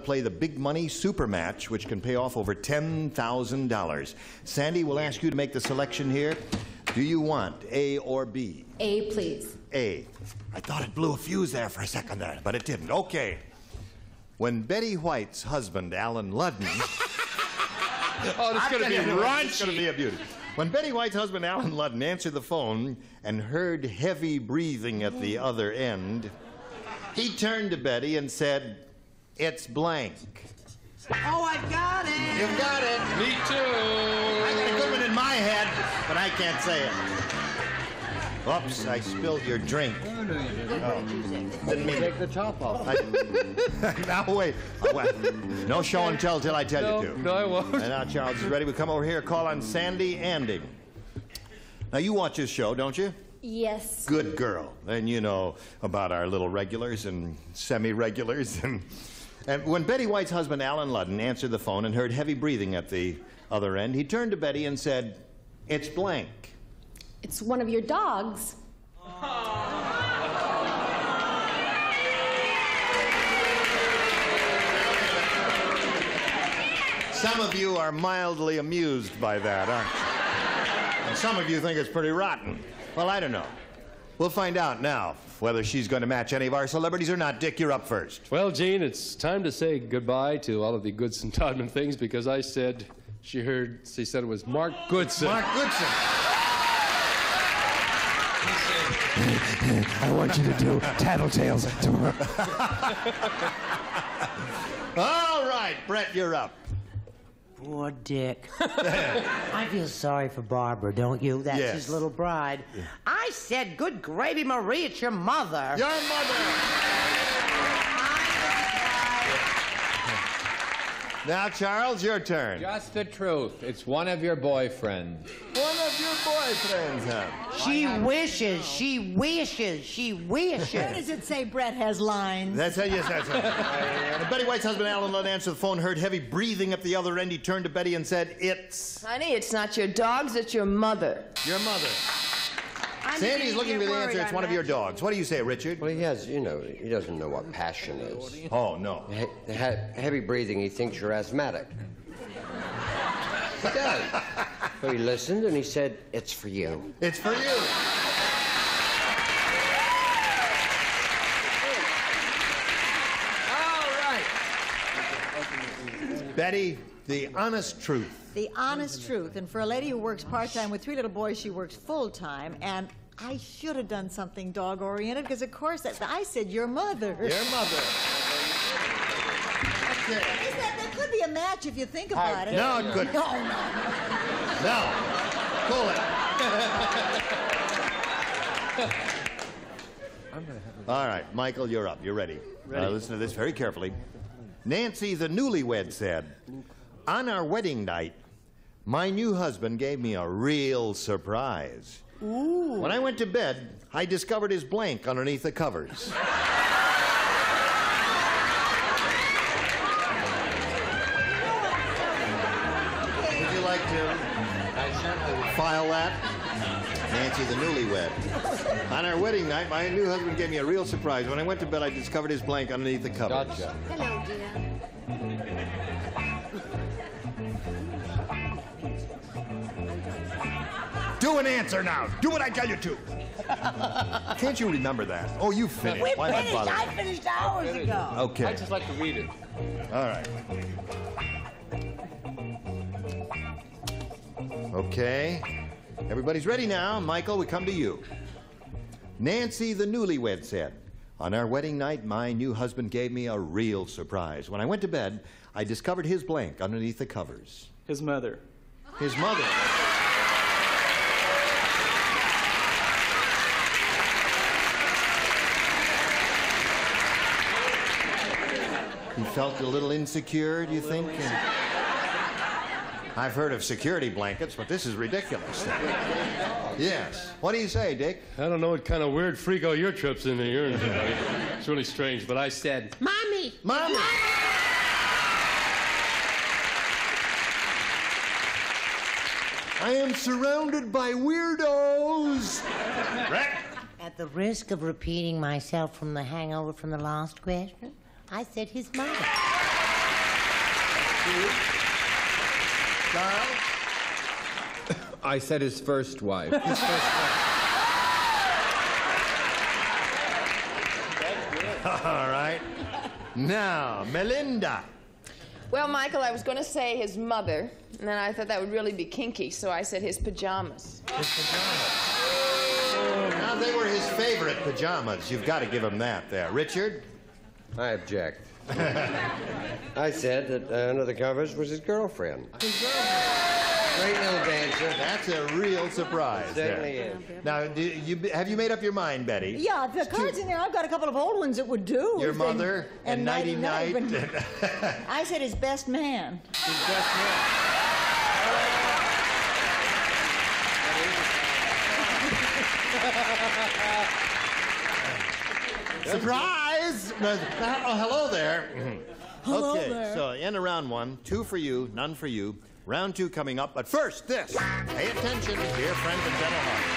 Play the big money super match, which can pay off over $10,000. Sandy will ask you to make the selection here. Do you want A or B? A, please. A. I thought it blew a fuse there for a second there, but it didn't. Okay. When Betty White's husband, Alan Ludden... Oh, this is going to be raunchy. It's going to be a beauty. When Betty White's husband, Alan Ludden, answered the phone and heard heavy breathing at the other end, he turned to Betty and said, "It's blank." Oh, I got it. You've got it. Me too. I got a good one in my head, but I can't say it. Oops, I spilled your drink. No, you didn't. Oh, didn't mean Take the top off. Now, wait. Oh, well, no show and tell till I tell you to. No, I won't. And now Charles is ready. We come over here, call on Sandy Anding. Now, you watch this show, don't you? Yes. Good girl. And you know about our little regulars and semi-regulars. And when Betty White's husband, Alan Ludden, answered the phone and heard heavy breathing at the other end, he turned to Betty and said, "It's blank." It's one of your dogs. Some of you are mildly amused by that, aren't you? And some of you think it's pretty rotten. Well, I don't know. We'll find out now whether she's going to match any of our celebrities or not. Dick, you're up first. Well, Gene, it's time to say goodbye to all of the Goodson Todman things because I said she said it was Mark Goodson. Mark Goodson. I want you to do Tattletales tomorrow. All right, Brett, you're up. Poor Dick. I feel sorry for Barbara, don't you? That's Yes. his little bride. Yeah. I said, good gravy, Marie, it's your mother. Your mother. Now, Charles, your turn. Just the truth. It's one of your boyfriends. One of your boyfriends, huh? She wishes, she wishes, she wishes. Where does it say Brett has lines? That's it, yes, that's it. Betty White's husband, Alan Ludden, answered the phone, heard heavy breathing at the other end. He turned to Betty and said, "It's..." Honey, it's not your dogs, it's your mother. Your mother. Sandy's looking for the answer. It's one of your dogs. What do you say, Richard? Well, he has, you know, he doesn't know what passion is. Oh, no. Heavy breathing, he thinks you're asthmatic. He does. So he listened and he said, "It's for you." It's for you. All right. Betty, the honest truth. The honest truth. And for a lady who works part-time with 3 little boys, she works full-time. And I should have done something dog-oriented because, of course, I said your mother. Your mother. Okay. There could be a match if you think about it. No, it couldn't. No. No. Pull it. All right, Michael, you're up. You're ready. Listen to this very carefully. Nancy, the newlywed, said, "On our wedding night, my new husband gave me a real surprise. Ooh. When I went to bed, I discovered his blank underneath the covers." Would you like to file that? Nancy, the newlywed. "On our wedding night, my new husband gave me a real surprise. When I went to bed, I discovered his blank underneath the covers." Gotcha. Hello, dear. Do an answer now. Do what I tell you to. Can't you remember that? Oh, you finished. We Why not finished. bother? I finished hours ago. Okay. I just like to read it. All right. Okay. Everybody's ready now. Michael, we come to you. Nancy, the newlywed, said, "On our wedding night, my new husband gave me a real surprise. When I went to bed, I discovered his blank underneath the covers." His mother. His mother. He felt a little insecure, do you think? I've heard of security blankets, but this is ridiculous. Yes. What do you say, Dick? I don't know what kind of weird freako your trip's into. It's really strange, but I said, Mommy! Mommy! I am surrounded by weirdos. Brett? At the risk of repeating myself from the hangover from the last question, I said his mother. Charles? I said his first wife. His first wife. All right. Now, Melinda. Well, Michael, I was going to say his mother, and then I thought that would really be kinky, so I said his pajamas. His pajamas. Now, they were his favorite pajamas. You've got to give him that there. Richard? I object. I said that under the covers was his girlfriend. His girlfriend. Great little dancer. That's a real surprise. Certainly is. Now, have you made up your mind, Betty? Yeah, the cards in there, I've got a couple of old ones that would do. Your mother and Nighty Night. I said his best man. His best man. Surprise! Oh, hello there. Hello okay, there. so end of round one. 2 for you, none for you. Round 2 coming up, but first, this. Pay attention, dear friends and gentle hearts.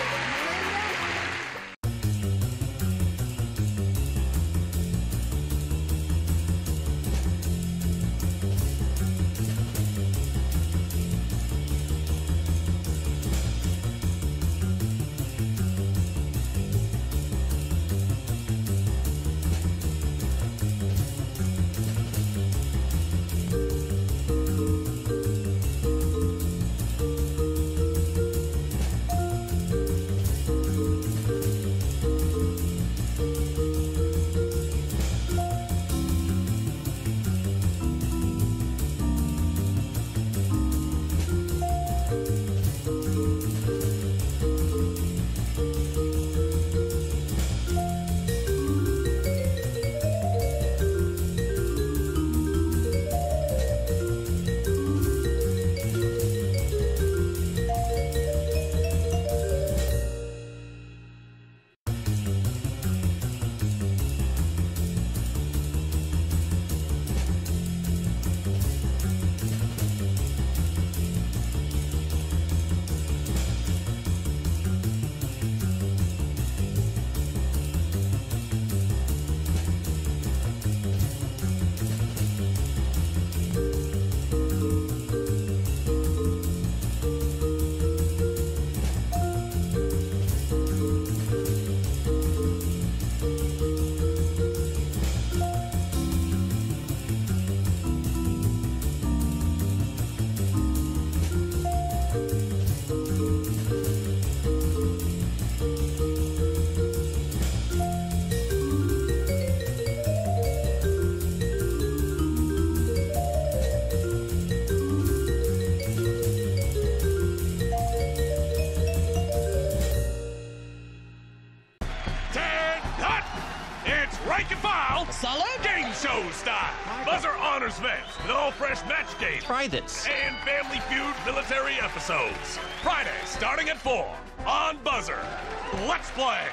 Game show style. Buzzer honors vets with all fresh match games. Try this. And Family Feud military episodes. Friday, starting at 4 on Buzzer. Let's play.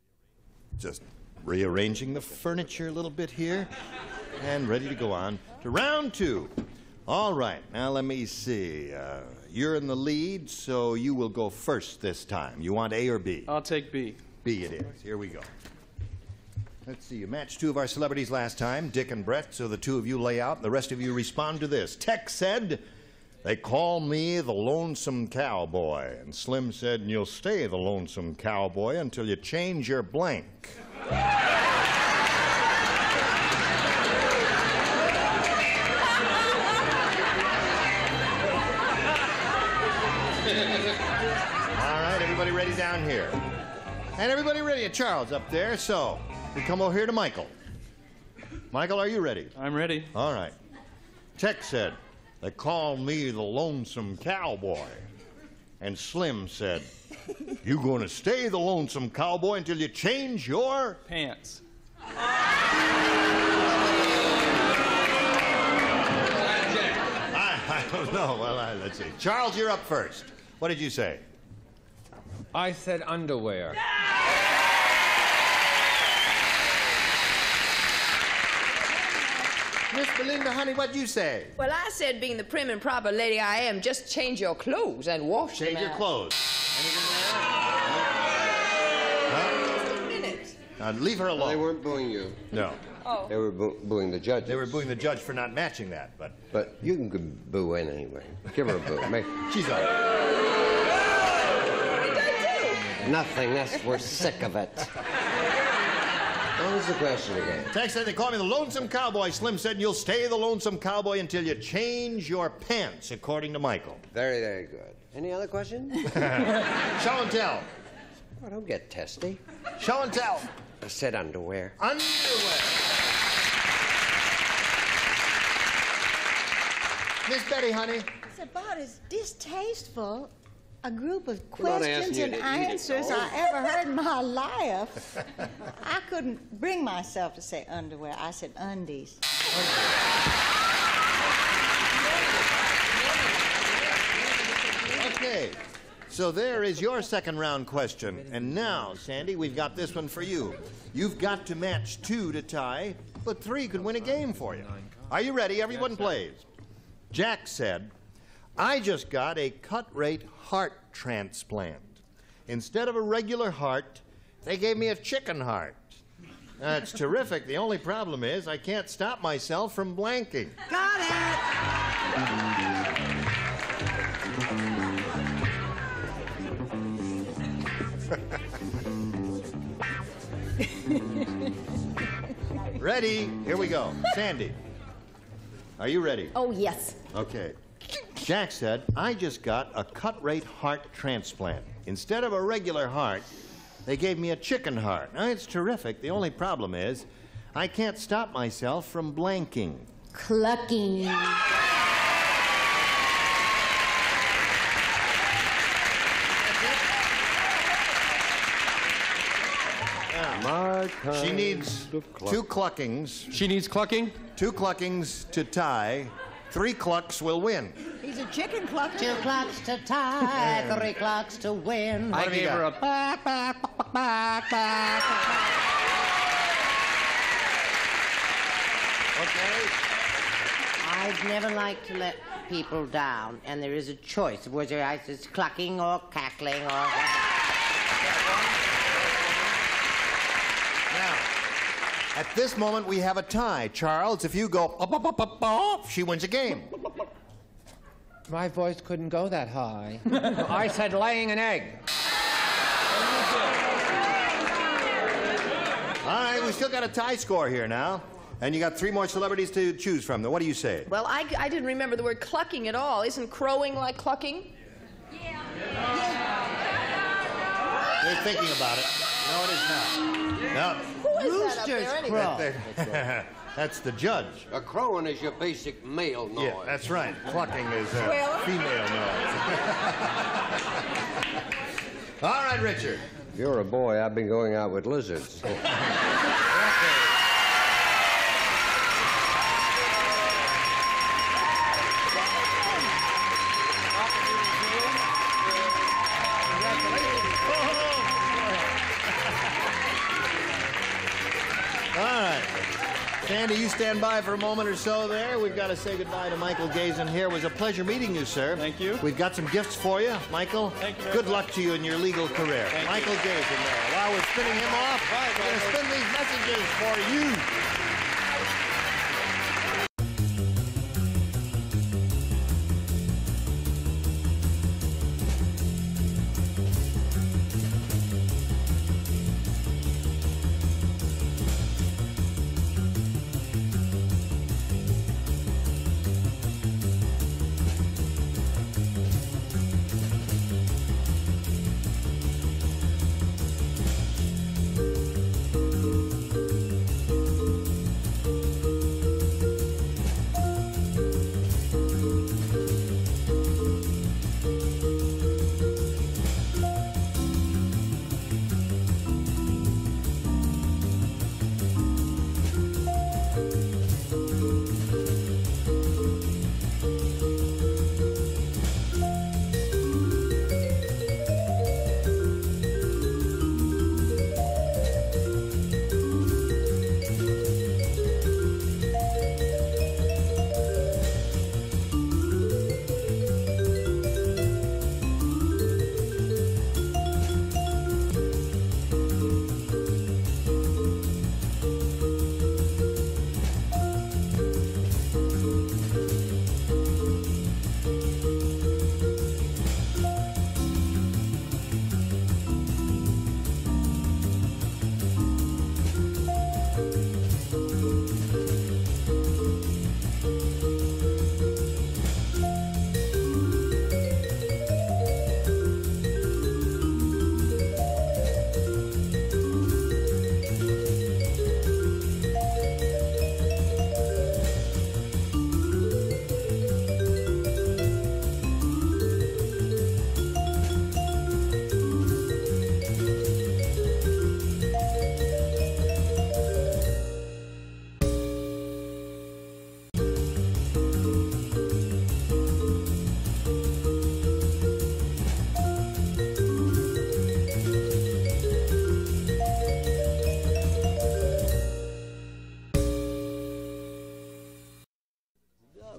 Just rearranging the furniture a little bit here. And ready to go on to round 2. All right, now let me see. You're in the lead, so you will go first this time. You want A or B? I'll take B. B it is. Here we go. Let's see. You matched 2 of our celebrities last time, Dick and Brett, so the 2 of you lay out, and the rest of you respond to this. Tex said, "They call me the Lonesome Cowboy." And Slim said, "And you'll stay the Lonesome Cowboy until you change your blank." All right, everybody ready down here? And everybody ready? Charles up there, so we come over here to Michael. Michael, are you ready? I'm ready. All right. Tex said, "They call me the Lonesome Cowboy." And Slim said, "You gonna stay the Lonesome Cowboy until you change your pants." I don't know. Well, let's see. Charles, you're up first. What did you say? I said underwear. Miss Belinda, honey, what'd you say? Well, I said, being the prim and proper lady I am, just change your clothes and wash them Change your out. clothes. Anything there? Huh? Minutes. Leave her alone. They weren't booing you. No. Oh. They were booing the judges. They were booing the judge for not matching that, but... But you can boo in anyway. Give her a boo. She's all right. Nothing. We're sick of it. What was the question again? Text said they call me the Lonesome Cowboy. Slim said you'll stay the Lonesome Cowboy until you change your pants, according to Michael. Very, very good. Any other questions? Show and tell. Oh, don't get testy. Show and tell. I said underwear. Underwear. Miss Betty, honey. It's about as distasteful a group of I'm not questions asking you and to eat it, answers though. I ever heard in my life. I couldn't bring myself to say underwear. I said undies. Okay. So there is your second round question. And now, Sandy, we've got this one for you. You've got to match 2 to tie, but 3 could win a game for you. Are you ready? Everyone plays. Jack said, I just got a cut-rate heart transplant. Instead of a regular heart, they gave me a chicken heart. That's terrific. The only problem is I can't stop myself from blanking. Got Ready? Here we go. Sandy, are you ready? Oh, yes. Okay. Jack said, I just got a cut-rate heart transplant. Instead of a regular heart, they gave me a chicken heart. Now, it's terrific. The only problem is I can't stop myself from blanking. Clucking. She needs 2 cluckings. She needs clucking? 2 cluckings to tie. 3 clucks will win. He's a chicken clucker. 2 clocks to tie, 3 clocks to win. I have you gave her a got? back. Okay. I'd never like to let people down, and there is a choice of whether it's clucking or cackling or... Now, at this moment, we have a tie. Charles, if you go up, up, up, up, up, she wins a game. My voice couldn't go that high. I said laying an egg. All right, we still got a tie score here now. And you got 3 more celebrities to choose from. What do you say? Well, I didn't remember the word clucking at all. Isn't crowing like clucking? They're thinking about it. No, it is not. No. Who is that up there anyway? That's the judge. A crowing is your basic male noise. Yeah, that's right. Clucking is a female noise. All right, Richard. If you're a boy, I've been going out with lizards. Sandy, you stand by for a moment or so there. We've got to say goodbye to Michael Gazen here. It was a pleasure meeting you, sir. Thank you. We've got some gifts for you, Michael. Thank you very Good much. luck to you in your legal career. Thank Michael Gazen there. While we're spinning him off, we're going to spin these messages for you.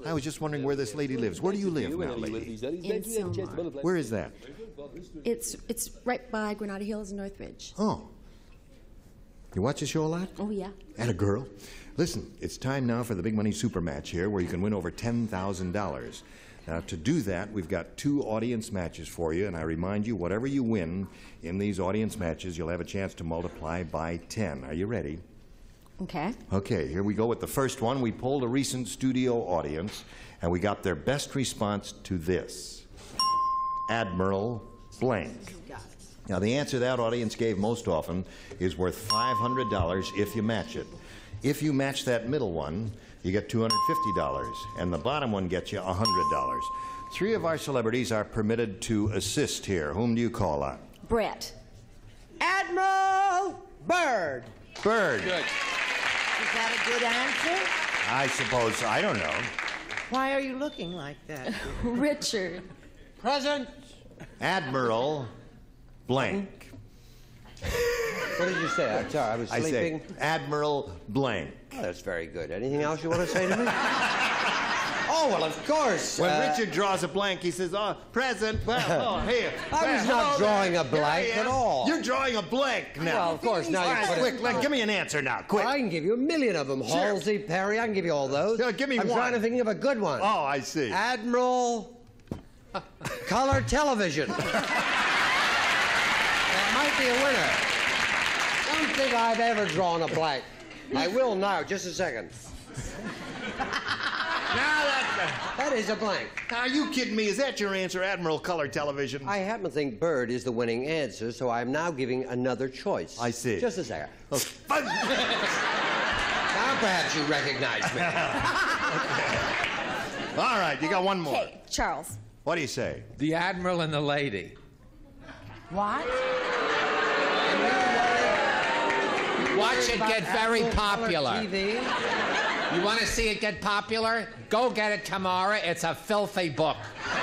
I was just wondering where this lady lives. Where do you live now, lady? In Sylmar. Where is that? It's right by Granada Hills and Northridge. Oh. You watch the show a lot? Oh, yeah. And a girl. Listen, it's time now for the big money super match here where you can win over $10,000. Now, to do that, we've got 2 audience matches for you, and I remind you, whatever you win in these audience matches, you'll have a chance to multiply by 10. Are you ready? Okay. Okay, here we go with the first one. We polled a recent studio audience, and we got their best response to this. Admiral blank. Now, the answer that audience gave most often is worth $500 if you match it. If you match that middle one, you get $250, and the bottom one gets you $100. 3 of our celebrities are permitted to assist here. Whom do you call on? Brett. Admiral Byrd. Byrd. Is that a good answer? I suppose. I don't know. Why are you looking like that? Richard. Present. Admiral blank. What did you say? I'm sorry, I was I sleeping. say Admiral blank. Oh, that's very good. Anything else you want to say to me? Oh, well, of course. When Richard draws a blank, he says, "Oh, present." Well, oh, here. I was not drawing a blank at all. You're drawing a blank now. Well, of course, now All you right, put it... quick, give me an answer now, quick. I can give you a million of them. Sure. Halsey, Perry, I can give you all those. No, give me I'm one. trying to think of a good one. Oh, I see. Admiral Color Television. That might be a winner. Don't think I've ever drawn a blank. I will now, just a second. That is a blank. Are you kidding me? Is that your answer, Admiral Color Television? I happen to think Bird is the winning answer, so I'm now giving another choice. I see. Just a second. Okay. Now perhaps you recognize me. All right, you got one more. Okay, Charles. What do you say? The Admiral and the Lady. What? Watch it get very popular. TV. You want to see it get popular? Go get it tomorrow. It's a filthy book.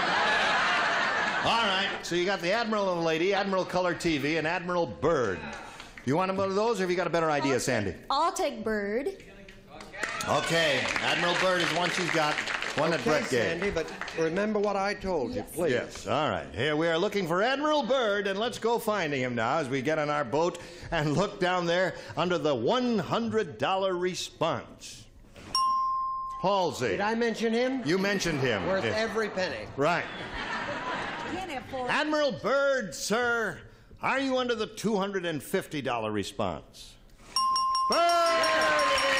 All right, so you got the Admiral and the Lady, Admiral Color TV, and Admiral Bird. You want one of those, or have you got a better idea, Sandy? I'll take Bird. Okay, Admiral Bird is one she's got, one that Brett gave. Sandy, but remember what I told you, please. Yes, all right. Here we are looking for Admiral Bird, and let's go finding him now as we get on our boat and look down there under the $100 response. Halsey. Did I mention him? You mentioned him. Worth Yes. every penny. Right. Admiral Bird, sir, are you under the $250 response? Bird!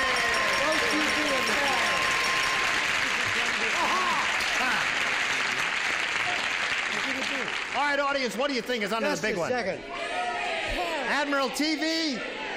All right, audience, what do you think is under Just the big a one? second. Admiral TV?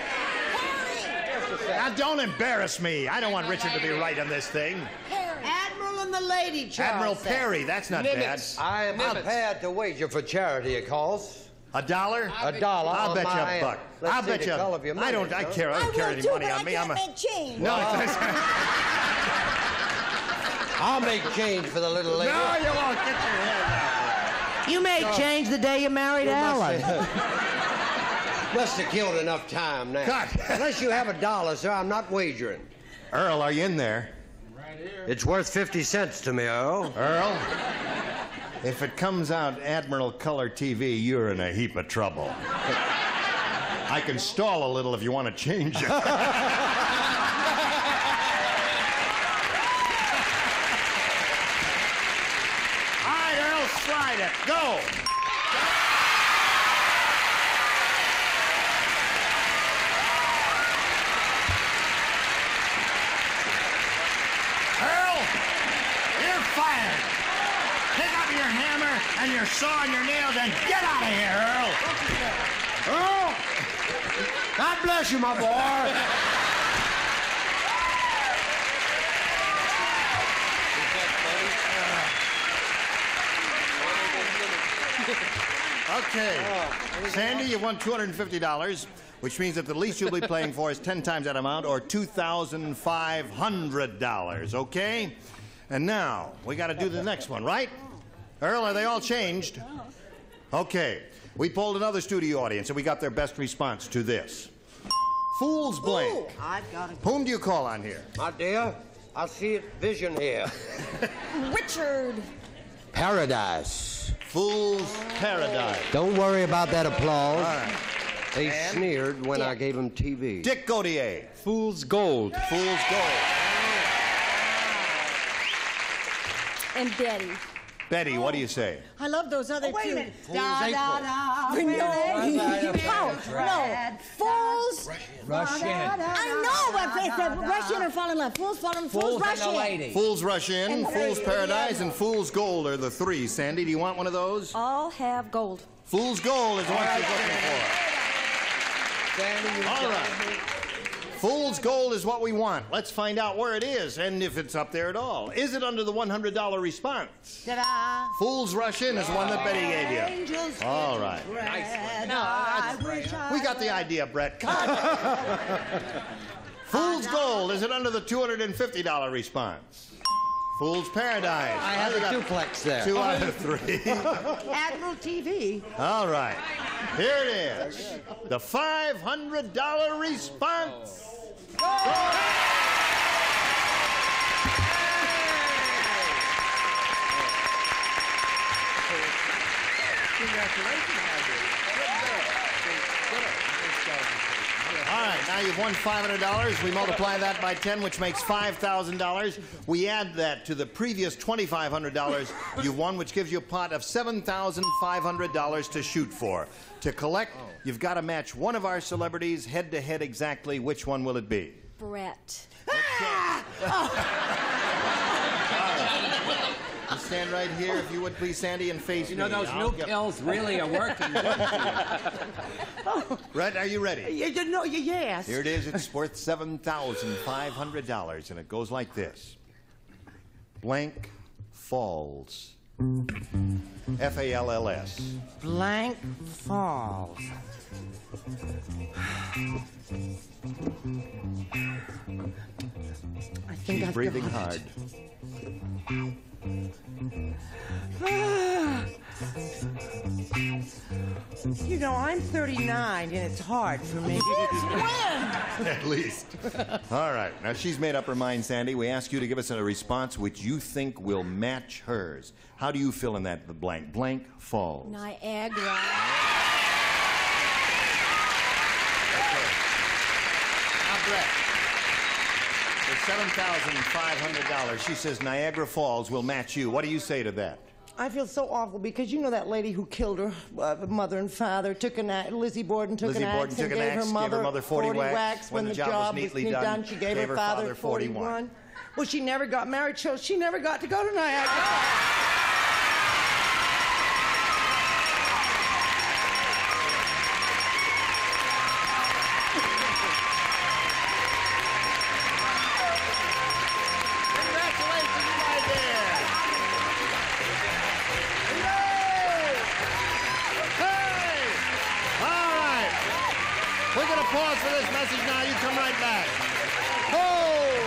Now, don't embarrass me. I don't want Richard to be right on this thing. Admiral and the Lady, Charles. Admiral Perry, that's not Nimitz. I am Nimitz. prepared to wager for charity, it calls. bad. $1? $1 I'll on bet you my a hand. buck. Let's I'll see bet the you. color of your money, I don't son. carry any money on me. I'm a. change. No, I'll make change for the little lady. no, you won't. Get your head out. You may change the day you married Alan. Must have killed enough time now. Cut. Unless you have $1, sir, I'm not wagering. Earl, are you in there? It's worth 50 cents to me, Earl. Earl? If it comes out Admiral Color TV, you're in a heap of trouble. I can stall a little if you want to change it. All right, Earl, slide it. Go. Earl, you're fired. Pick up your hammer and your saw and your nails and get out of here, Earl. Earl! God bless you, my boy. Okay. Sandy, you won $250, which means that the least you'll be playing for is 10 times that amount, or $2,500, okay? And now, we got to do the next one, right? Earl, are they all changed? Okay. We polled another studio audience, and we got their best response to this. Fool's blank. I've got a... Whom do you call on here? My dear, I'll see it vision here. Richard. Paradise. Fool's Paradise. Don't worry about that applause. All right. They sneered when I gave them TV. Dick Gautier. Fool's Gold. Fool's Gold. And Betty. Betty, what do you say? I love those other two. Wait a minute. No, Fools. Russian. I know, but it's a Russian or fall in love. Fools fall in love. Fools rush and the in. lady. Fool's Rush In, Fool's Paradise, and Fool's Gold are the three. Sandy, do you want one of those? All have gold. Fool's Gold is what she's looking for. All right. Fool's Gold is what we want. Let's find out where it is and if it's up there at all. Is it under the $100 response? Ta-da. Fool's Rush In is one that Betty gave you. All right. We got the idea, Brett. Come on. Fool's Gold, is it under the $250 response? Fool's Paradise. I have a duplex there. 2 out of 3. Admiral TV. All right. Here it is. The $500 response. All right, now you've won $500. We multiply that by 10, which makes $5,000. We add that to the previous $2,500 you've won, which gives you a pot of $7,500 to shoot for. To collect, you've got to match one of our celebrities head-to-head exactly. Which one will it be? Brett. You stand right here, if you would please, Sandy, and face me. You know, those new pills really are working. Brett, are you ready? Yes. Here it is. It's worth $7,500, and it goes like this. Blank Falls. F-A-L-L-S. Blank Falls. I think Keep I've breathing got hard. it. You know, I'm 39, and it's hard for me. At least. All right. Now, she's made up her mind, Sandy. We ask you to give us a response which you think will match hers. How do you fill in that the blank? Blank Falls. Niagara. Now, Brett, for $7,500, she says Niagara Falls will match you. What do you say to that? I feel so awful because you know that lady who killed her mother and father, Lizzie Borden took an axe and gave her mother 40 whacks when the job was neatly done. She gave her father 41. Well, she never got married, so she never got to go to Niagara Falls. We're going to pause for this message now. You come right back. Oh!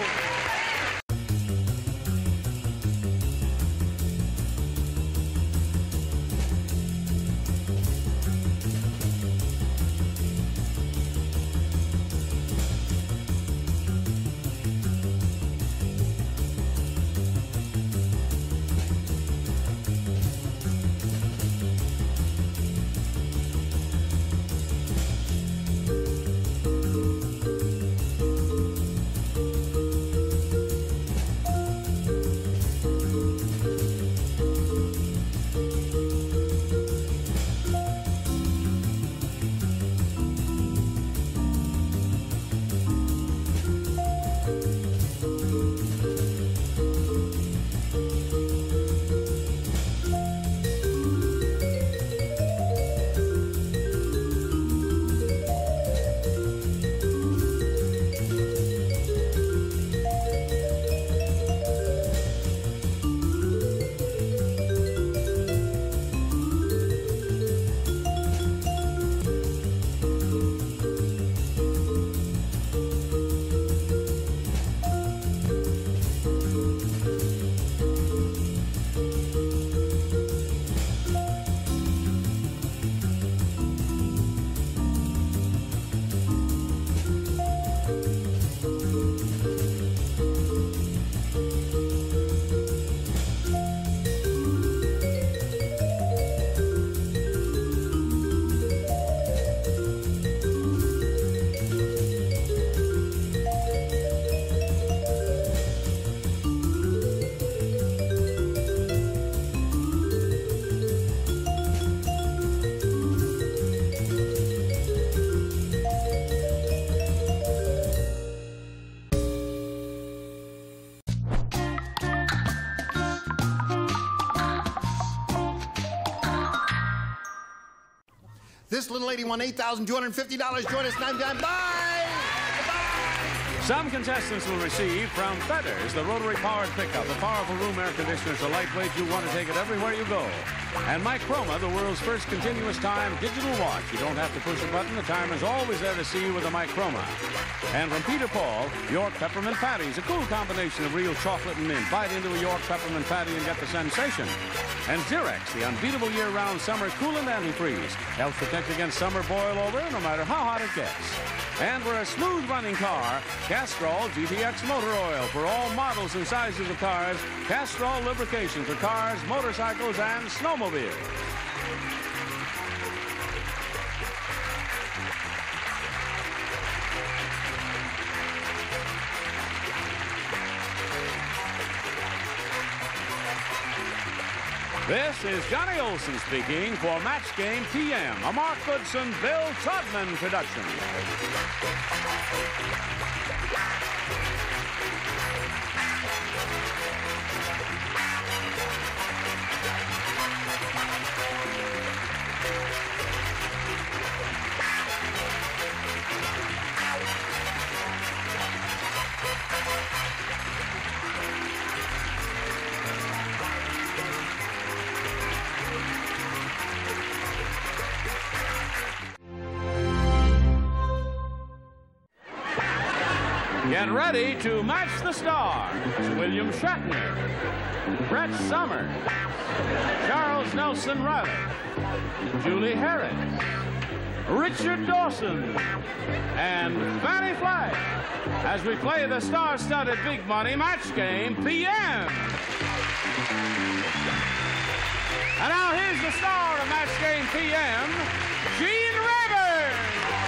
This little lady won $8,250. Join us 9 times. Bye! Some contestants will receive from Feathers, the rotary-powered pickup, a powerful room air conditioner so lightweight you'll want to take it everywhere you go. And Microma, the world's first continuous time digital watch. You don't have to push a button. The timer's always there to see you with a Microma. And from Peter Paul, York Peppermint Patties, a cool combination of real chocolate and mint. Bite into a York Peppermint Patty and get the sensation. And Durex, the unbeatable year-round summer coolant antifreeze. Helps protect against summer boil over no matter how hot it gets. And for a smooth-running car, Castrol GTX Motor Oil. For all models and sizes of cars, Castrol lubrication for cars, motorcycles, and snowmobiles. This is Johnny Olson speaking for Match Game PM, a Mark Goodson, Bill Todman production. Get ready to match the stars. William Shatner, Brett Somers, Charles Nelson Riley, Julie Harris, Richard Dawson, and Fannie Flagg as we play the star-studded big money match game PM. And now here's the star of Match Game PM, Gene Rayburn.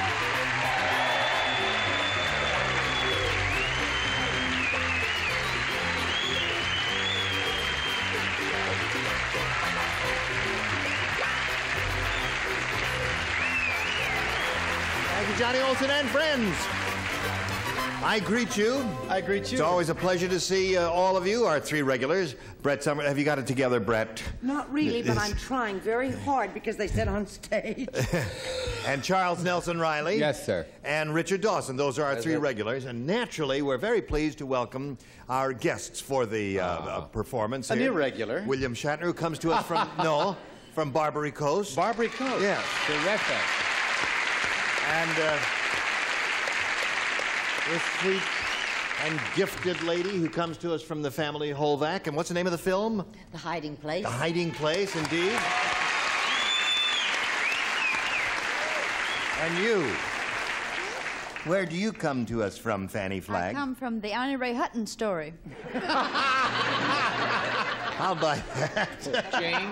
Thank you, Johnny Olson and friends. I greet you. I greet you. It's always a pleasure to see all of you, our three regulars. Brett Somers, have you got it together, Brett? Not really, but I'm trying very hard because they said on stage. And Charles Nelson Riley. Yes, sir. And Richard Dawson. Those are our three regulars. And naturally, we're very pleased to welcome our guests for the performance. An here. irregular. William Shatner, who comes to us from, from Barbary Coast. Barbary Coast. Yes. Terrific. And this sweet and gifted lady who comes to us from the family Holvac. And what's the name of the film? The Hiding Place. The Hiding Place, indeed. And you, where do you come to us from, Fannie Flagg? I come from the Annie Ray Hutton story. How about that? Jane?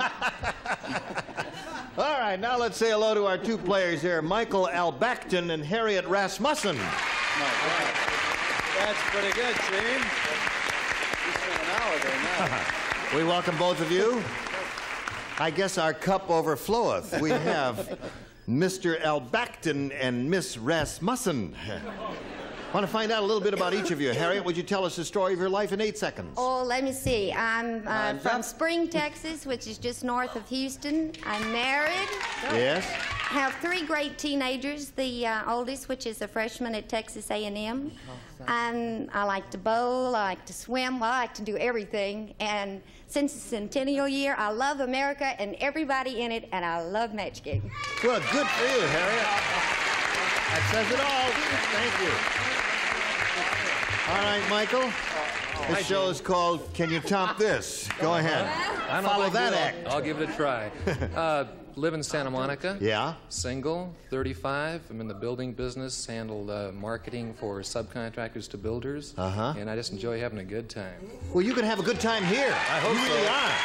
All right, now let's say hello to our two players here, Michael Albacton and Harriet Rasmussen. That's pretty good, Gene. You spent an hour there now. We welcome both of you. I guess our cup overfloweth. We have Mr. Albacton and Miss Rasmussen. Want to find out a little bit about each of you. Harriet, would you tell us the story of your life in 8 seconds? Oh, let me see. I'm from Spring, Texas, which is just north of Houston. I'm married. Yes. Have 3 great teenagers. The oldest, which is a freshman at Texas A&M. And I like to bowl, I like to swim, I like to do everything. And since the centennial year, I love America and everybody in it, and I love Match Game. Well, good for you, Harriet. That says it all. Thank you. All right, Michael. This show is called Can You Top This? Go ahead. Follow that act. I'll give it a try. Live in Santa Monica. Yeah. Single, 35. I'm in the building business, handle marketing for subcontractors to builders. Uh-huh. And I just enjoy having a good time. Well, you can have a good time here. I hope you so. really are.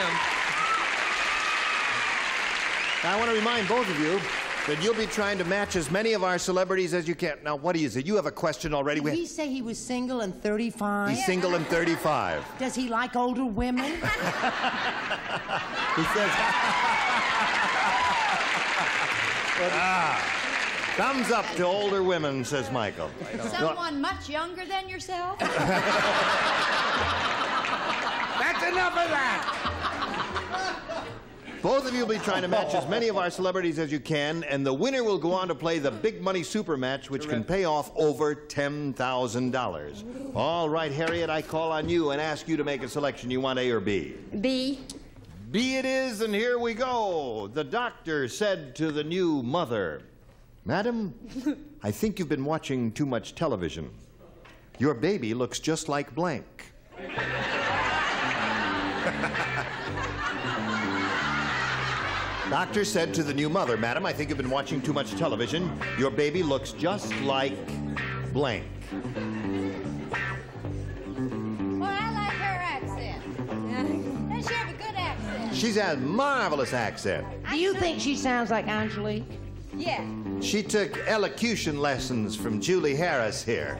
I am. Now, I want to remind both of you that you'll be trying to match as many of our celebrities as you can. Now, what do you say? You have a question already? Did he say he was single and 35? He's single and 35. Does he like older women? He says... thumbs up to older women, says Michael. Someone much younger than yourself? That's enough of that! Both of you will be trying to match as many of our celebrities as you can, and the winner will go on to play the Big Money Super Match, which can pay off over $10,000. All right, Harriet, I call on you and ask you to make a selection. You want A or B? B. B it is, and here we go. The doctor said to the new mother, "Madam, I think you've been watching too much television. Your baby looks just like blank." Doctor said to the new mother, "Madam, I think you've been watching too much television. Your baby looks just like blank." Well, I like her accent. Does she have a good accent? She's a marvelous accent. Do you think she sounds like Angelique? Yeah. She took elocution lessons from Julie Harris here.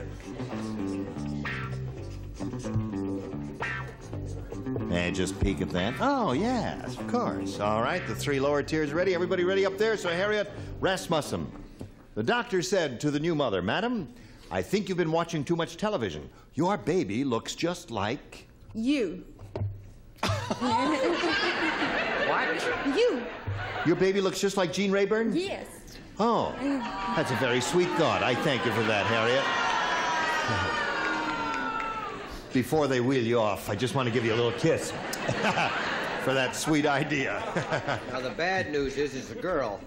And just peek at that. Oh, yes, of course. All right, the 3 lower tiers ready. Everybody ready up there? So, Harriet Rasmussen. The doctor said to the new mother, "Madam, I think you've been watching too much television. Your baby looks just like..." You. What? You. Your baby looks just like Gene Rayburn? Yes. Oh, that's a very sweet thought. I thank you for that, Harriet. Before they wheel you off, I just want to give you a little kiss for that sweet idea. Now, the bad news is it's a girl.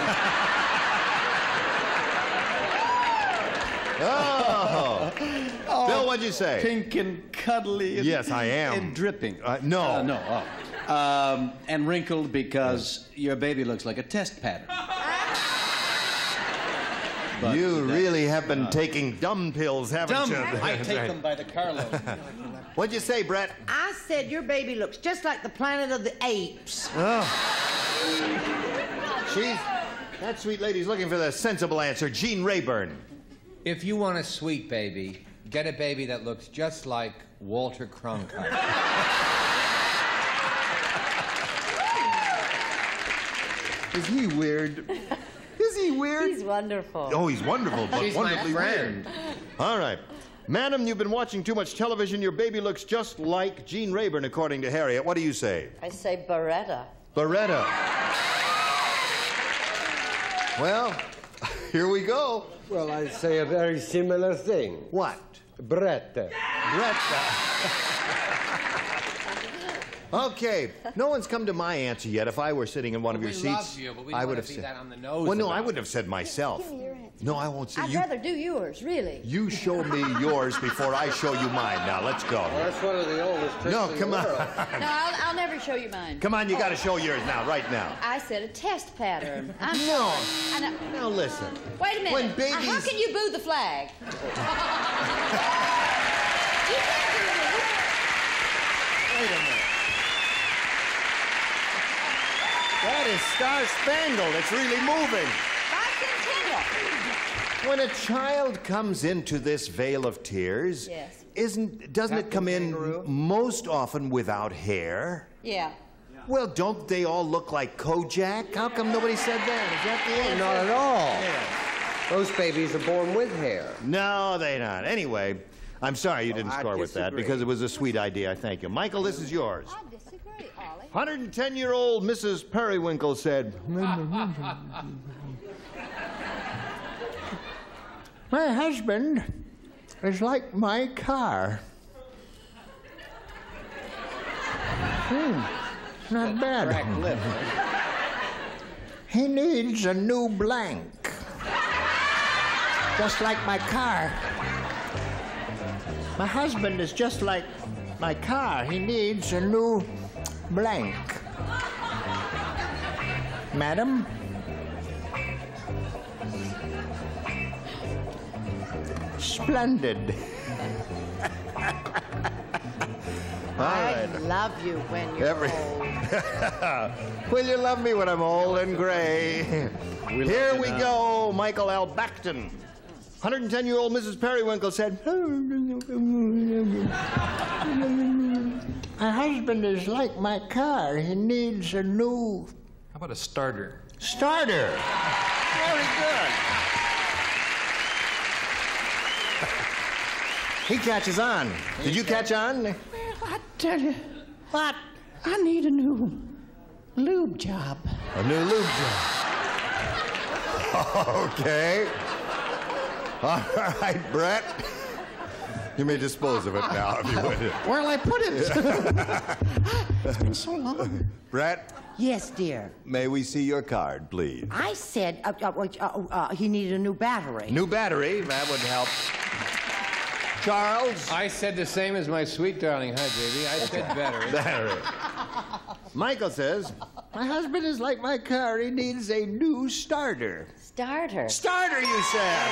Oh. Bill, what'd you say? Pink and cuddly. And, yes, I am. And dripping. No. No. Oh. And wrinkled because your baby looks like a test pattern. But you really have been taking dumb pills, haven't you? I take them by the carload. What'd you say, Brett? I said your baby looks just like the Planet of the Apes. Oh. That sweet lady's looking for the sensible answer. Gene Rayburn. If you want a sweet baby, get a baby that looks just like Walter Cronkite. Is he weird? Is he weird? He's wonderful. Oh, he's wonderful, but She's wonderfully my friend. weird. All right. Madam, you've been watching too much television. Your baby looks just like Gene Rayburn, according to Harriet. What do you say? I say Beretta. Beretta. Well, here we go. Well, I say a very similar thing. What? Brett. Brett. Okay, no one's come to my answer yet. If I were sitting in one of your seats, love you, but we I don't would want have to be said that on the nose. Well, no, I about wouldn't have said myself. Give me your answer. No, I won't say I'd you. rather do yours, really. You show me yours before I show you mine. Now let's go. Well, that's one of the oldest tricks No, in come the on. world. No, I'll never show you mine. Come on, you got to show yours now, right now. I said a test pattern. I'm No. sorry. I know. Now listen. Wait a minute. When babies. How can you boo the flag? You can't do it. Wait a minute. That is Star Spangled. It's really moving. Bicentennial. When a child comes into this vale of tears, Yes. doesn't it come in most often without hair? Yeah. Well, don't they all look like Kojak? How come nobody said that? Is that the answer? Not at all. Those babies are born with hair. No, they not. Anyway, I'm sorry you didn't I score with that disagree. because it was a sweet idea. I thank you. Michael, this is yours. I disagree, Ollie. 110-year-old Mrs. Periwinkle said, "My husband is like my car. Not bad. He needs a new blank. Just like my car. My husband is just like my car. He needs a new blank. Madam?" Splendid. I love you when you're old. Will you love me when I'm old and gray? Here we go, Michael L. Backton. 110-year-old Mrs. Periwinkle said, "My husband is like my car. He needs a new..." How about a starter? Starter. Very good. He catches on. Did you catch on? Well, I tell you, what? I need a new Lube job. A new lube job. Okay. All right, Brett. You may dispose of it now if you would. Where'll I put it? It's been so long. Brett? Yes, dear. May we see your card, please? I said he needed a new battery. New battery, that would help. Charles? I said the same as my sweet darling. Hi, baby. I said battery. Battery. Michael says, my husband is like my car. He needs a new starter. Starter. Starter, you said.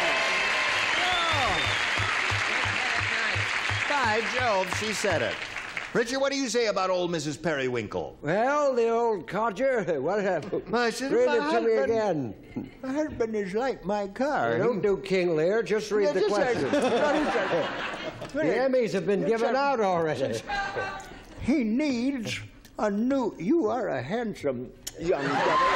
By Jove, she said it. Richard, what do you say about old Mrs. Periwinkle? Well, the old codger. What happened? Read it to me again. My husband is like my car. Don't do King Lear. Just read the question. The Emmys have been given out already. He needs a new... You are a handsome young devil.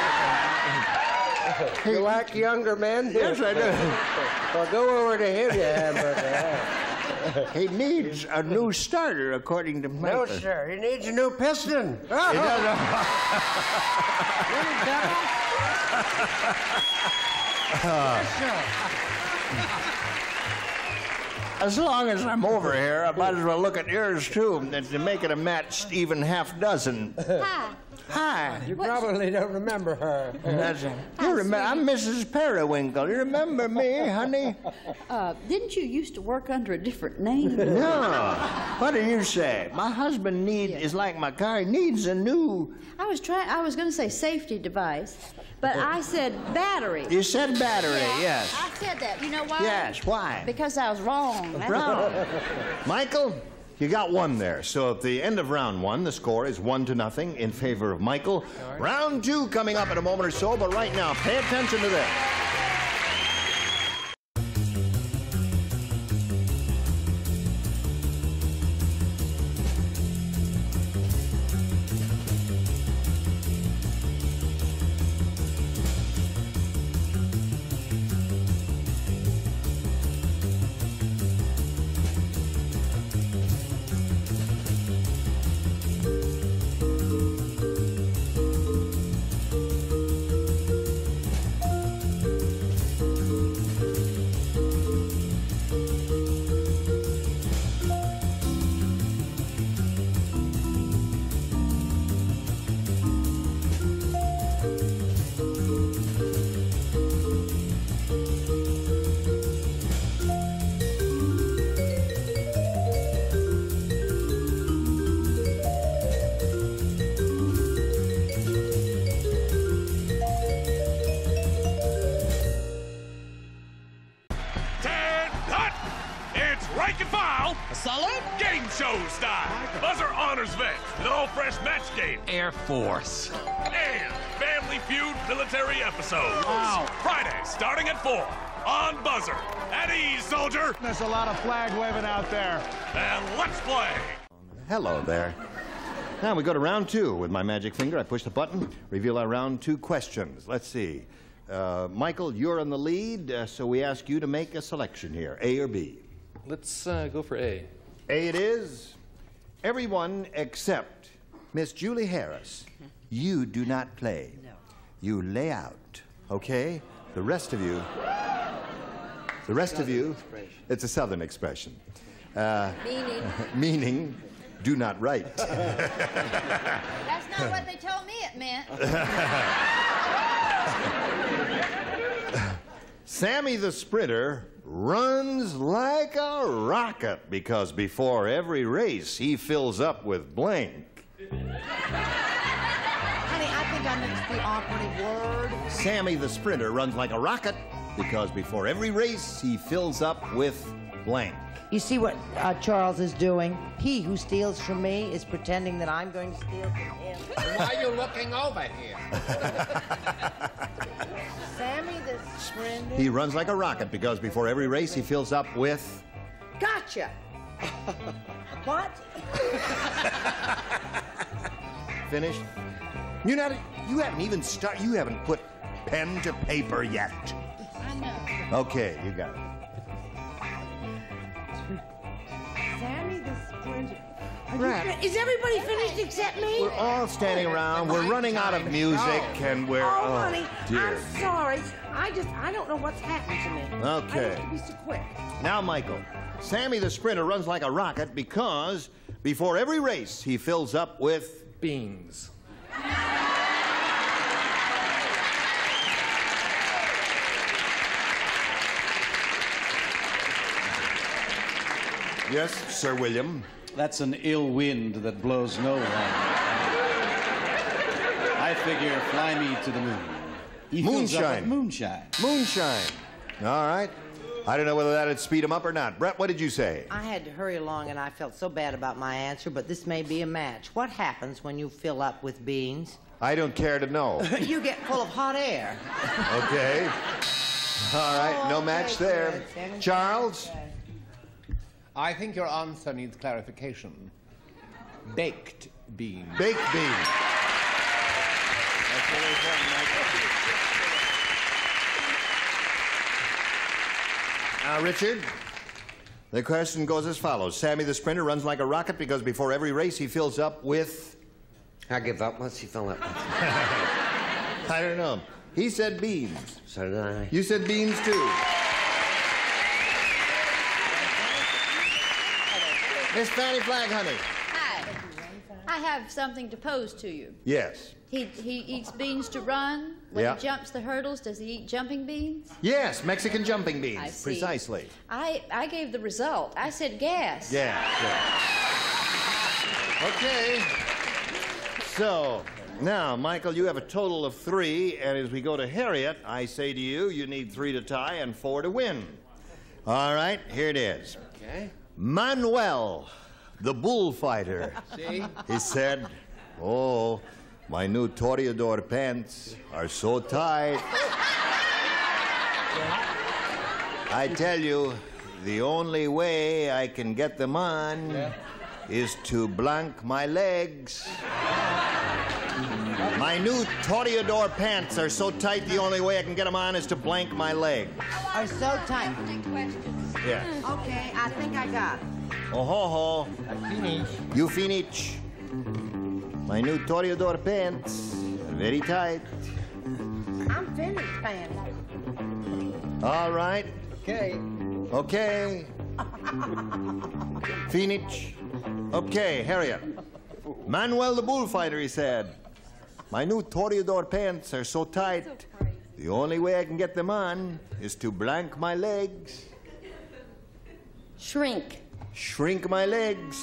You like younger men? Yes, I do. Well, go over to him, you hamburger. He needs a new starter, according to Michael. No, sir. He needs a new piston. He does. As long as I'm over here, I might as well look at yours, too, and to make it a match, even half dozen. Hi. Hi. You probably don't remember her. You remember? I'm Mrs. Periwinkle. You remember me, honey? Didn't you used to work under a different name? No. What do you say? My husband is like my car. He needs a new... I was going to say safety device, but I said battery. You said battery, yes. I said that. You know why? Yes, why? Because I was wrong. Wrong. Michael, you got one there. So at the end of round one, the score is 1-0 in favor of Michael. Right. Round two coming up in a moment or so, but right now, pay attention to this. Game show style. Buzzer honors vets with all fresh match game. Air Force. And Family Feud military episodes. Wow. Friday, starting at 4 on Buzzer. At ease, soldier. There's a lot of flag waving out there. And let's play. Hello there. Now we go to round two. With my magic finger, I push the button, reveal our round two questions. Let's see. Michael, you're in the lead, so we ask you to make a selection here, A or B. Let's go for A. A it is. Everyone except Miss Julie Harris. You do not play. No. You lay out, okay? The rest of you, it's a Southern expression. Meaning, do not write. That's not what they told me it meant. Sammy the Sprinter runs like a rocket because before every race he fills up with blank. Honey, I think I mixed the operative word. Sammy the Sprinter runs like a rocket because before every race he fills up with blank. You see what Charles is doing? He who steals from me is pretending that I'm going to steal from him. Why are you looking over here? Sammy the Sprinter. He runs like a rocket because before every race he fills up with... Gotcha! What? Finished? You haven't even started. You haven't put pen to paper yet. I know. Okay, you got it. Sammy the Sprinter. Is everybody finished except me? We're all standing around. We're running out of music, and we're... Oh, honey, dear. I'm sorry. I don't know what's happened to me. Okay. I used to be so quick. Now, Michael, Sammy the Sprinter runs like a rocket because before every race, he fills up with... beans. Yes, Sir William. That's an ill wind that blows no one. I figure fly me to the moon. He fills up with moonshine. Moonshine. All right. I don't know whether that'd speed him up or not. Brett, what did you say? I had to hurry along, and I felt so bad about my answer, but this may be a match. What happens when you fill up with beans? I don't care to know. You get full of hot air. Okay. All right, no match there. Charles? I think your answer needs clarification. Baked beans. Baked beans. That's really important, Michael. Richard, the question goes as follows. Sammy the Sprinter runs like a rocket because before every race he fills up with... I give up. What's he fill up with? I don't know. He said beans. So did I. You said beans, too. Miss Fanny Flagg, honey. Hi. I have something to pose to you. Yes. He eats beans to run. When Yeah. he jumps the hurdles, does he eat jumping beans? Yes, Mexican jumping I beans. see. Precisely. I gave the result. I said gas. Yeah. Okay. So, now, Michael, you have a total of 3, and as we go to Harriet, I say to you, you need 3 to tie and 4 to win. All right, here it is. Okay. Manuel, the bullfighter. See? He said, "Oh, my new Toreador pants are so tight. I tell you, the only way I can get them on is to blank my legs. My new Toreador pants are so tight, the only way I can get them on is to blank my legs." Are so tight. Yeah. Okay, I think I got it. Oh ho ho. You finish. My new Toreador pants are very tight. I'm finished, pants. All right. Okay. Okay. Finish. Okay, Harriet. Manuel the bullfighter, he said. My new Toreador pants are so tight, the only way I can get them on is to blank my legs. Shrink. Shrink my legs.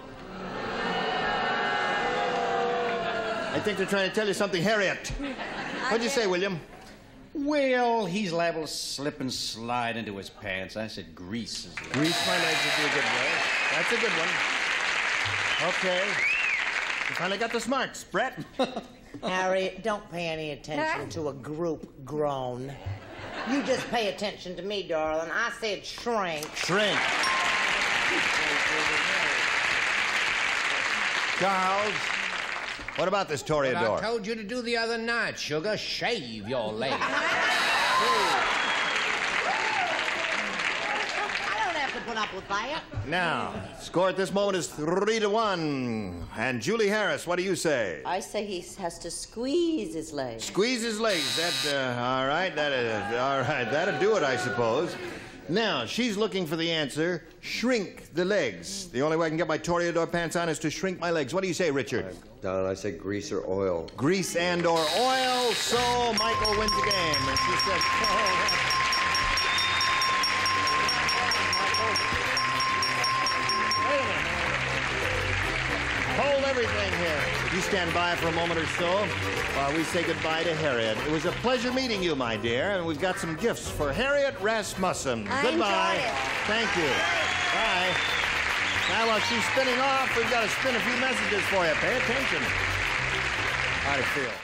I think they're trying to tell you something, Harriet. What'd you say, William? Well, he's liable to slip and slide into his pants. I said grease his legs. Grease my legs would be a good way. That's a good one. Okay. You finally got the smarts, Brett. Harriet, don't pay any attention to a group groan. You just pay attention to me, darling. I said shrink. Shrink. Charles, what about this Toreador? What I told you to do the other night, sugar. Shave your legs. Put up with that. Now, score at this moment is 3-1. And Julie Harris, what do you say? I say he has to squeeze his legs. Squeeze his legs. All right. All right. That'll do it, I suppose. Now, she's looking for the answer. Shrink the legs. The only way I can get my Toreador pants on is to shrink my legs. What do you say, Richard? Don, I say grease or oil. Grease and or oil. So Michael wins the game. And she said, hold everything here. You stand by for a moment or so while we say goodbye to Harriet. It was a pleasure meeting you, my dear, and we've got some gifts for Harriet Rasmussen. Goodbye. Thank you. Bye. Now, while she's spinning off, we've got to spin a few messages for you. Pay attention. How'd it feel?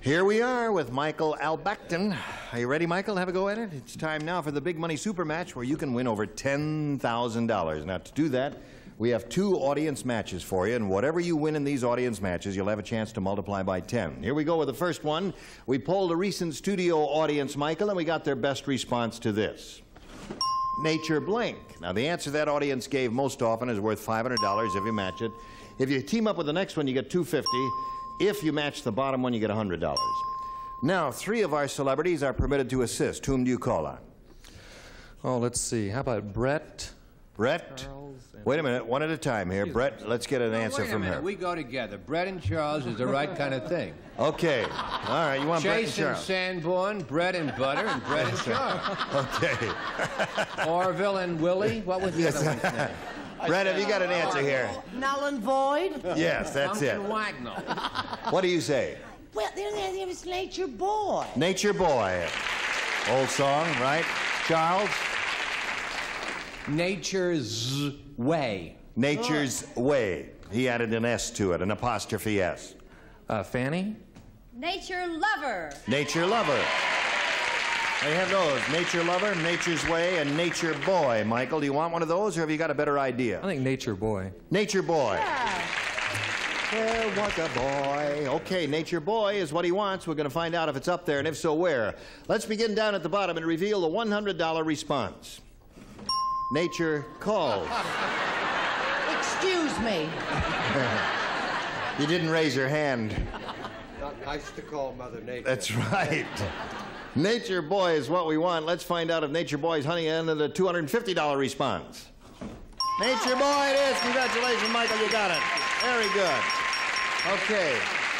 Here we are with Michael Albacton. Are you ready, Michael? Have a go at it? It's time now for the Big Money Super Match where you can win over $10,000. Now, to do that, we have 2 audience matches for you, and whatever you win in these audience matches, you'll have a chance to multiply by 10. Here we go with the first one. We polled a recent studio audience, Michael, and we got their best response to this. Nature blank. Now, the answer that audience gave most often is worth $500 if you match it. If you team up with the next one, you get $250. If you match the bottom one, you get $100. Now, 3 of our celebrities are permitted to assist. Whom do you call on? Oh, let's see. How about Brett? Brett? Wait a minute, one at a time here. Brett, let's get an answer from her. We go together. Brett and Charles is the right kind of thing. Okay. All right, you want Brett and Charles? Chase and Sanborn, bread and butter, and Brett and Charles. Okay. Orville and Willie. What was the other one's name? Brett, have you got an answer here? Null and void? Yes, that's it. Wagnall. What do you say? Well, there was Nature Boy. Nature Boy. Old song, right? Charles? Nature's Way. Nature's Way. He added an S to it, an apostrophe S. Fanny? Nature Lover. Nature Lover. There you have those. Nature Lover, Nature's Way, and Nature Boy. Michael, do you want one of those, or have you got a better idea? I think Nature Boy. Nature Boy. Yeah. There was a boy. Okay, Nature Boy is what he wants. We're going to find out if it's up there, and if so, where. Let's begin down at the bottom and reveal the $100 response. Nature calls. Excuse me. You didn't raise your hand. Not nice to call Mother Nature. That's right. Nature Boy is what we want. Let's find out if Nature Boy's honey ended the $250 response. Nature Boy it is. Congratulations, Michael. You got it. Very good. Okay.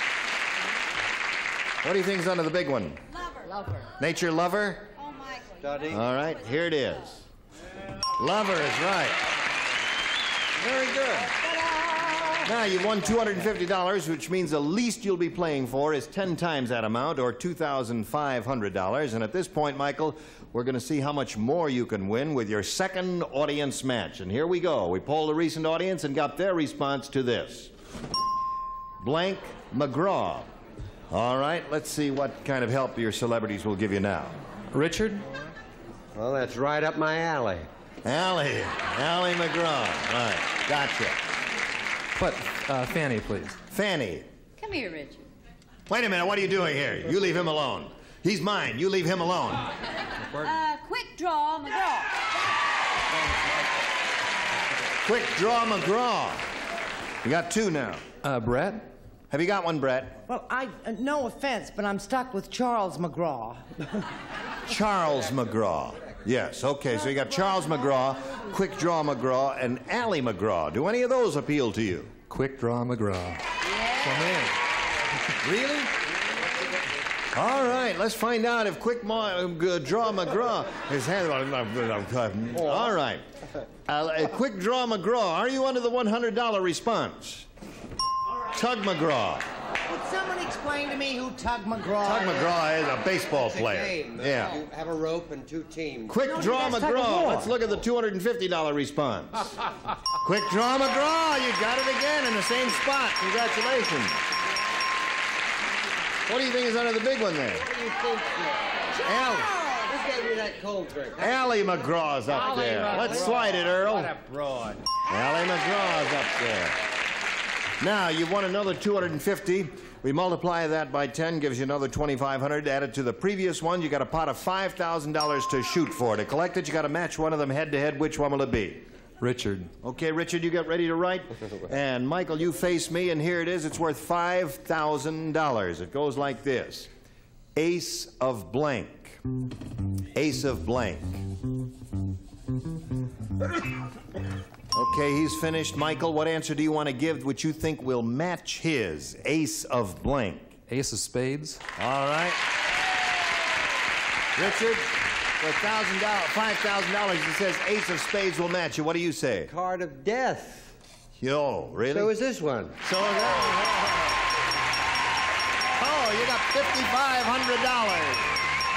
What do you think's under the big one? Lover. Nature Lover? Oh, Michael. Study. All right, here it is. Lover is right. Very good. Now, you've won $250, which means the least you'll be playing for is 10 times that amount, or $2,500. And at this point, Michael, we're going to see how much more you can win with your second audience match. And here we go. We polled the recent audience and got their response to this. Blank McGraw. All right, let's see what kind of help your celebrities will give you now. Richard? Well, that's right up my alley. Allie McGraw. Right, gotcha. But, Fanny, please. Fanny. Come here, Richard. Wait a minute, what are you doing here? You leave him alone. He's mine. You leave him alone. Quick Draw McGraw. Quick Draw McGraw. You got 2 now. Brett? Have you got one, Brett? Well, no offense, but I'm stuck with Charles McGraw. Charles McGraw. Yes, okay, so you got Charles McGraw, Quick Draw McGraw, and Allie McGraw. Do any of those appeal to you? Quick Draw McGraw. Come in. Really? All right, let's find out if Quick Draw McGraw is all right. Quick Draw McGraw, are you under the $100 response? Tug McGraw. Would someone explain to me who Tug McGraw Tug is? McGraw is a baseball player. Game. Yeah. You have a rope and 2 teams. Quick Draw McGraw. Let's look at the $250 response. Quick Draw McGraw. You got it again in the same spot. Congratulations. What do you think is under the big one there? What do you think, sir? Allie. Who gave you that cold drink? Allie McGraw's up there. Let's slide it, Earl. What a broad. Allie McGraw's up there. Now, you've won another $250. We multiply that by 10, gives you another $2,500. Added to the previous one, you got a pot of $5,000 to shoot for. To collect it, you got to match one of them head-to-head. Which one will it be? Richard. Okay, Richard, you get ready to write. And Michael, you face me, and here it is. It's worth $5,000. It goes like this. Ace of blank. Ace of blank. Okay, he's finished. Michael, what answer do you want to give which you think will match his? Ace of blank. Ace of spades. All right. Richard, for $5,000, it says Ace of spades will match you. What do you say? Card of death. Yo, really? So is this one. So is that. Oh, you got $5,500.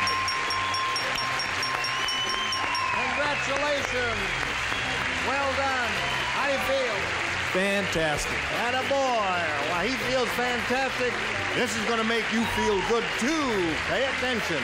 Congratulations. Well done. How do you feel? Fantastic. Attaboy. Well, he feels fantastic. This is going to make you feel good, too. Pay attention.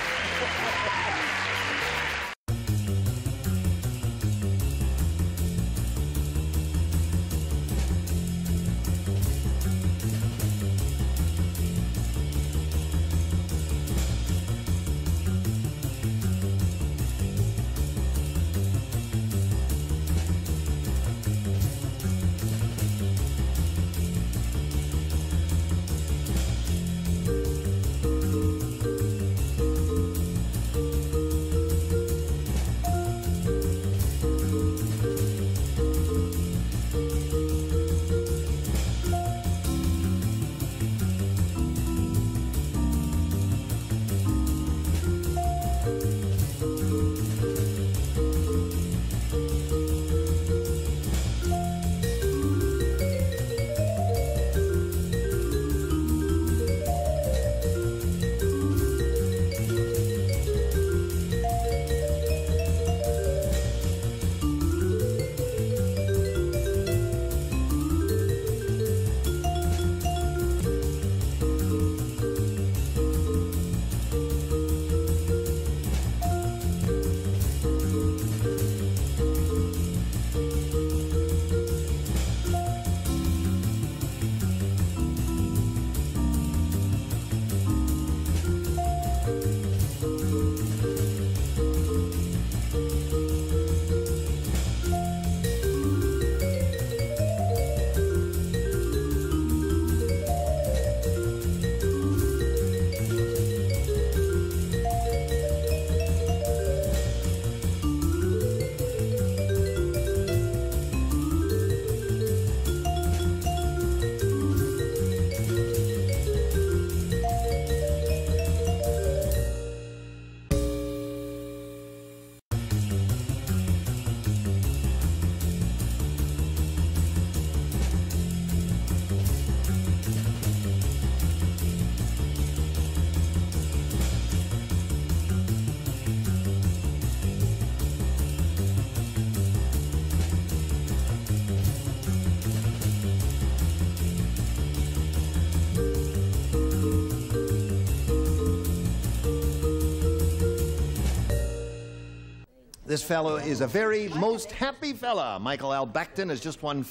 This fellow is a very most happy fella. Michael Al Bacton has just won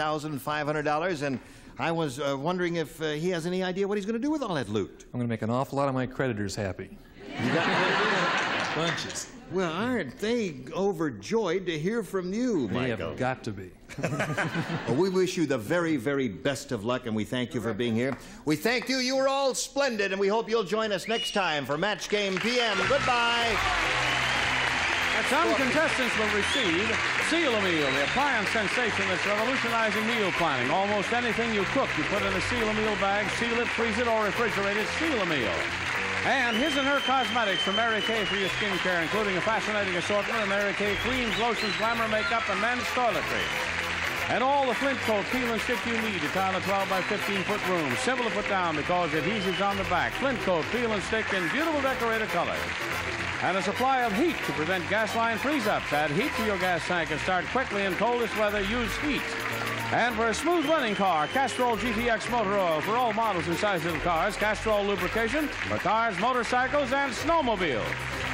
$5,500, and I was wondering if he has any idea what he's going to do with all that loot. I'm going to make an awful lot of my creditors happy. You got bunches. Well, aren't they overjoyed to hear from you, Michael? They have got to be. Well, we wish you the very, very best of luck, and we thank you for being here. We thank you. You were all splendid, and we hope you'll join us next time for Match Game PM. Goodbye. Some contestants will receive Seal-A-Meal, the appliance sensation that's revolutionizing meal planning. Almost anything you cook, you put in a Seal-A-Meal bag, seal it, freeze it, or refrigerate it. Seal-A-Meal. And His and Her Cosmetics from Mary Kay for your skincare, including a fascinating assortment of Mary Kay creams, lotions, glamour makeup, and men's toiletries. And all the Flint Coat peel and stick you need to tile a 12 by 15-foot room. Simple to put down because adhesives on the back. Flint Coat peel and stick in beautiful decorated colors. And a supply of heat to prevent gas line freeze-ups. Add heat to your gas tank and start quickly in coldest weather. Use heat. And for a smooth running car, Castrol GTX motor oil for all models and sizes of cars. Castrol lubrication for cars, motorcycles, and snowmobiles.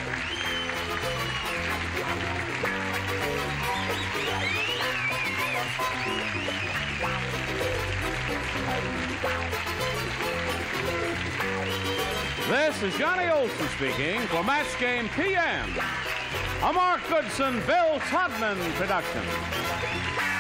This is Johnny Olson speaking for Match Game PM, a Mark Goodson, Bill Todman production.